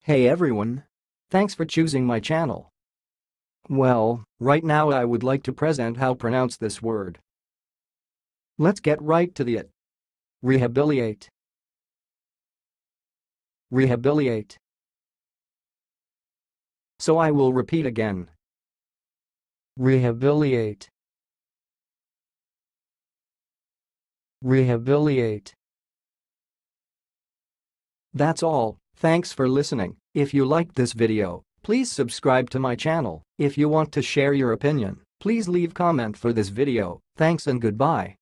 Hey everyone! Thanks for choosing my channel. Well, right now I would like to present how pronounce this word. Let's get right to it. Rehabilitate. Rehabilitate. So I will repeat again. Rehabilitate. Rehabilitate. That's all. Thanks for listening. If you liked this video, please subscribe to my channel. If you want to share your opinion, please leave comment for this video. Thanks and goodbye.